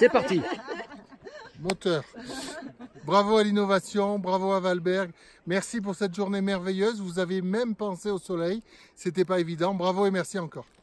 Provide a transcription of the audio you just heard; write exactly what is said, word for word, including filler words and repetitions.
C'est parti. Moteur. Bravo à l'innovation, bravo à Valberg. Merci pour cette journée merveilleuse. Vous avez même pensé au soleil. C'était pas évident. Bravo et merci encore.